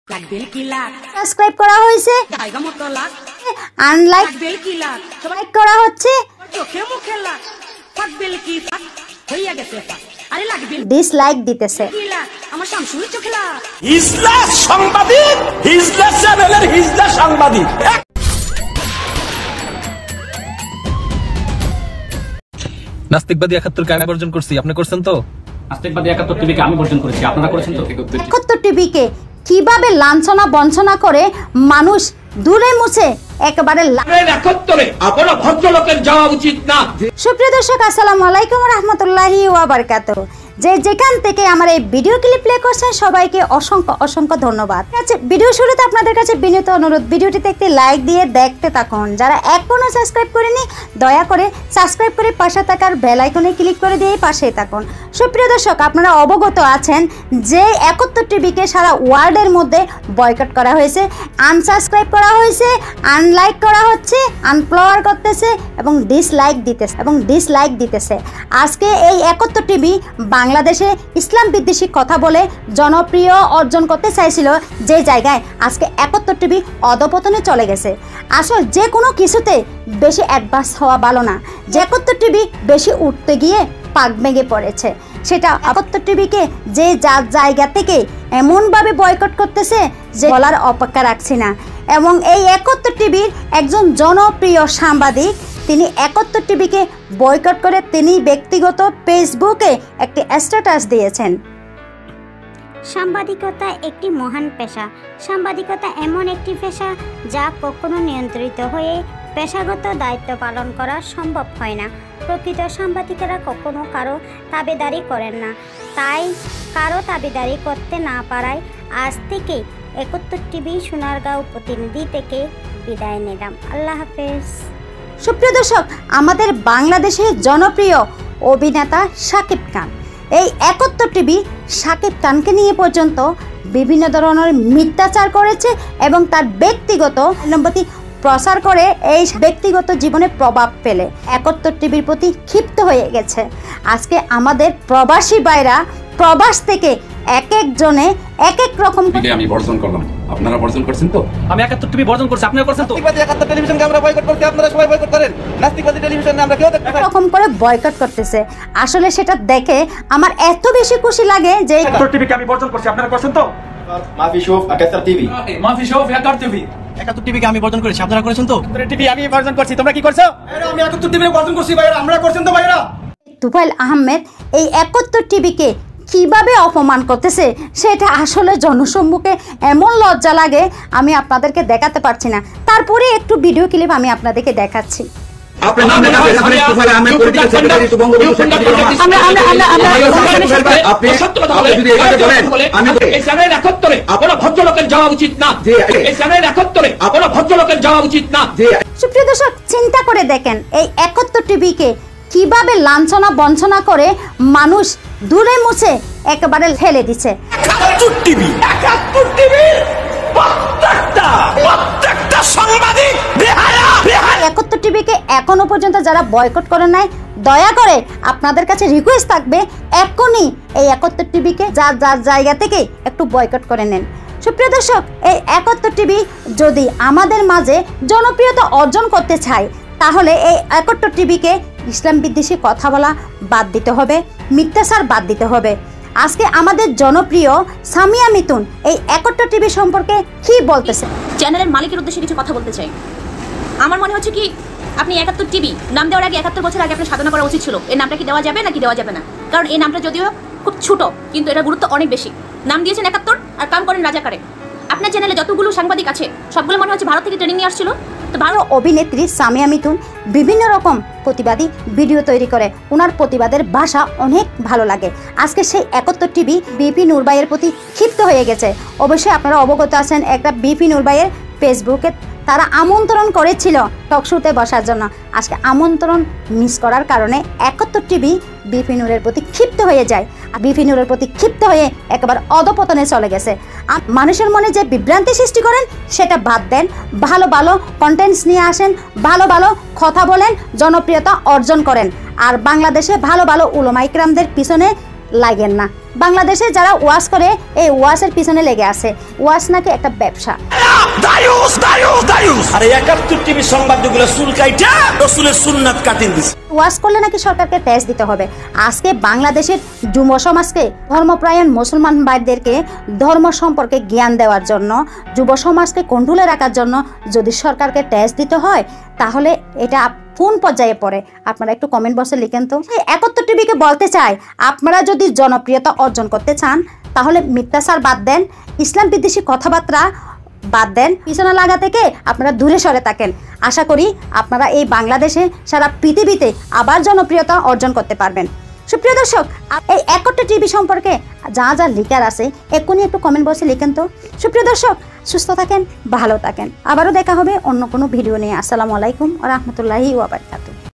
Subscribe করা হয়েছে, unlike করা হচ্ছে, ডিসলাইক দিতেছে। নাস্তিকবাদী ৭১কে আমি বর্জন করছি, আপনি করছেন তো? নাস্তিকবাদী ৭১ টিভিকে আমি বর্জন করেছি, আপনারা করেছেন তো? ৭১ টিভিকে কিভাবে লাঞ্ছনা বঞ্চনা করে মানুষ দূরে মুছে একেবারে। ভদ্রলোকের যাওয়া উচিত না। সুপ্রিয় দর্শক, আসসালামু আলাইকুম ওয়া রাহমাতুল্লাহি ওয়া বারাকাতুহু। যে যেখান থেকে আমার এই ভিডিও ক্লিপ প্লে করছেন সবাইকে অসংখ্য অসংখ্য ধন্যবাদ। আচ্ছা, ভিডিও শুরুতে আপনাদের কাছে বিনীত অনুরোধ, ভিডিওটিতে একটি লাইক দিয়ে দেখতে থাকুন। যারা এখনো সাবস্ক্রাইব করেনি দয়া করে সাবস্ক্রাইব করে পাশে থাকার বেল আইকনে ক্লিক করে দিয়ে পাশেই থাকুন। সুপ্রিয় দর্শক, আপনারা অবগত আছেন যে ৭১ টিভিকে সারা ওয়ার্ল্ডের মধ্যে বয়কট করা হয়েছে, আনসাবস্ক্রাইব করা হয়েছে, আনলাইক করা হচ্ছে, আনফলোয়ার করতেছে এবং ডিসলাইক দিতেছে। আজকে এই ৭১ টিভি বাংলাদেশে ইসলাম বিদ্বেষী কথা বলে জনপ্রিয় অর্জন করতে চাইছিল, যে জায়গায় আজকে ৭১ টিভি অধপতনে চলে গেছে। আসলে যে কোনো কিছুতে বেশি অ্যাডভান্স হওয়া ভালো না। যে ৭১ টিভি বেশি উঠতে গিয়ে পাক ভেঙে পড়েছে, সেটা ৭১ টিভিকে যে যার জায়গা থেকে এমনভাবে বয়কট করতেছে যে বলার অপেক্ষা রাখছি না। এবং এই ৭১ টিভির একজন জনপ্রিয় সাংবাদিক, তিনি ৭১ টিভিকে বয়কট করে তিনি ব্যক্তিগত ফেসবুকে একটি স্ট্যাটাস দিয়েছেন। সাংবাদিকতা একটি মহান পেশা। সাংবাদিকতা এমন একটি পেশা যা কখনো নিয়ন্ত্রিত হয়ে পেশাগত দায়িত্ব পালন করা সম্ভব হয় না। প্রকৃত সাংবাদিকেরা কখনো কারো তাবেদারি করেন না, তাই কারো তাবেদারি করতে না পারায় আজ থেকে ৭১ টিভি সোনারগাঁও প্রতিনিধি থেকে বিদায় নিলাম। আল্লাহ হাফেজ। সুপ্রিয় দর্শক, আমাদের বাংলাদেশের জনপ্রিয় অভিনেতা শাকিব খান, এই ৭১ টিভি শাকিব খানকে নিয়ে পর্যন্ত বিভিন্ন ধরনের মিথ্যাচার করেছে এবং তার ব্যক্তিগত অনুভূতি প্রচার করে এই ব্যক্তিগত জীবনে প্রভাব ফেলে ৭১ টিভির প্রতি ক্ষিপ্ত হয়ে গেছে। আজকে আমাদের প্রবাসী ভাইরা প্রবাস থেকে এক একজনে এক এক রকম আমি বর্জন করলাম, আপনারা বর্জন করছেন তো? আমি ৭১ টিভি বর্জন করছি, আপনিও করছেন তো? নাস্তিকবাদী ৭১ টেলিভিশনকে আমরা বয়কট করতে, আপনারা সবাই বয়কট করেন। নাস্তিকবাদী টেলিভিশনে আমরা কেউ দেখতে পাই রকম করে বয়কট করতেছে। আসলে সেটা দেখে আমার এত বেশি খুশি লাগে যে ৭১ টিভিকে আমি বর্জন করছি, আপনারা করছেন তো? মাফি শোফ ৭১ টিভি, মাফি শোফ ৭১ টিভি। ৭১ টিভিকে আমি বর্জন করেছি, আপনারা করেছেন তো? টিভি আমি বর্জন করছি, তোমরা কি করছো? আমি ৭১ টিভি বর্জন করছি ভাইরা, আমরা করছেন তো ভাইরা? তুফাইল আহমেদ এই ৭১ টিভিকে কিভাবে অপমান করতেছে সেটা আসলে জনসম্মুখে এমন লজ্জা লাগে, আমি আপনাদেরকে দেখাতে পারছি না। তারপরে একটু ভিডিও ক্লিপ আমি আপনাদেরকে দেখাচ্ছি। ভদ্রলোকের যাওয়া উচিত না। ভদ্রলোকের যাওয়া উচিত না। সুপ্রিয় দর্শক, চিন্তা করে দেখেন এই ৭১ টিভিকে কিভাবে লাঞ্ছনা বঞ্চনা করে মানুষ দূরে মুছে একেবারে ফেলে দিচ্ছে। ৭১ টিভি প্রত্যেকটা সাংবাদিক বেহায়া। ৭১ টিভিকে এখনো পর্যন্ত যারা বয়কট করে নাই, দয়া করে আপনাদের কাছে রিকোয়েস্ট থাকবে এখনই এই ৭১ টিভিকে যার যার জায়গা থেকে একটু বয়কট করে নেন। সুপ্রিয় দর্শক, এই ৭১ টিভি যদি আমাদের মাঝে জনপ্রিয়তা অর্জন করতে চায় তাহলে এই ৭১ টিভিকে ইসলাম বিদ্বেষী কথা বলা বাদ দিতে হবে, মিথ্যাচার বাদ দিতে হবে। আজকে আমাদের জনপ্রিয় সামিয়া মিতুন এই ৭১ টিভি সম্পর্কে কি বলতেছে। চ্যানেলের মালিকের উদ্দেশ্যে কিছু কথা বলতে চাই। আমার মনে হচ্ছে কি, আপনি ৭১ টিভি নাম দেওয়ার আগে ৭১ বছর আগে আপনার সাধনা করা উচিত ছিল। এই নামটা কি দেওয়া যাবে নাকি দেওয়া যাবে না? কারণ এই নামটা যদিও খুব ছোট, কিন্তু এটার গুরুত্ব অনেক বেশি। নাম দিয়েছেন ৭১ আর কাম করেন রাজাকারে। আপনার চ্যানেলে যতগুলো সাংবাদিক আছে সবগুলো মনে হচ্ছে ভারত থেকে ট্রেনিং নিয়ে আসছিল। তো ভালো অভিনেত্রী সামিয়া মিতুন বিভিন্ন রকম প্রতিবাদী ভিডিও তৈরি করে, ওনার প্রতিবাদের ভাষা অনেক ভালো লাগে। আজকে সেই ৭১ টিভি বিপি নূর ভাইয়ের প্রতি ক্ষিপ্ত হয়ে গেছে। অবশ্যই আপনারা অবগত আছেন, একটা বিপি নূর ভাইয়ের ফেসবুকে তারা আমন্ত্রণ করেছিল টকশোতে বসার জন্য। আজকে আমন্ত্রণ মিস করার কারণে ৭১ টিভি বিপি নূরের প্রতি ক্ষিপ্ত হয়ে যায়। আর বিপি নূরের প্রতি ক্ষিপ্ত হয়ে একেবারে অধপতনে চলে গেছে। আর মানুষের মনে যে বিভ্রান্তি সৃষ্টি করেন সেটা বাদ দেন, ভালো ভালো কন্টেন্টস নিয়ে আসেন, ভালো ভালো কথা বলেন, জনপ্রিয়তা অর্জন করেন। আর বাংলাদেশে ভালো ভালো উলামা ইকরামদের পিছনে লাগেন না। বাংলাদেশে যারা ওয়াজ করে এই ওয়াজের পিছনে লেগে আছে, ওয়াজ নাকি একটা ব্যবসা। দায়ুস দায়ুস দায়ুস আরে 71 টিভি সংবাদগুলো চুল কাইটা রাসূলের সুন্নাত কাটিং দিছে। ওয়াজ করলে নাকি সরকারকে ট্যাক্স দিতে হবে। আজকে বাংলাদেশের যুব সমাজকে, ধর্মপ্রায়ণ মুসলমান ভাইদেরকে ধর্ম সম্পর্কে জ্ঞান দেওয়ার জন্য, যুব সমাজকে কন্ট্রোলে রাখার জন্য যদি সরকারকে ট্যাক্স দিতে হয়, তাহলে এটা কোন পর্যায়ে পড়ে? আপনারা একটু কমেন্ট বক্সে লিখেন তো। 71 টিভিকে বলতে চাই, আপনারা যদি জনপ্রিয়তা অর্জন করতে চান তাহলে মিথ্যাচার বাদ দেন, ইসলাম বিদ্বেষী কথাবার্তা বাদ দেন, পিছনে লাগা থেকে আপনারা দূরে সরে থাকেন। আশা করি আপনারা এই বাংলাদেশে সারা পৃথিবীতে আবার জনপ্রিয়তা অর্জন করতে পারবেন। সুপ্রিয় দর্শক, এই 71 টিভি সম্পর্কে যা যা লিখার আছে এক্ষুনি একটু কমেন্ট বক্সে লিখেন তো। সুপ্রিয় দর্শক, সুস্থ থাকেন, ভালো থাকেন। আবারও দেখা হবে অন্য কোনো ভিডিও নিয়ে। আসসালামু আলাইকুম ওয়া রাহমাতুল্লাহি ওয়া বারাকাতুহু।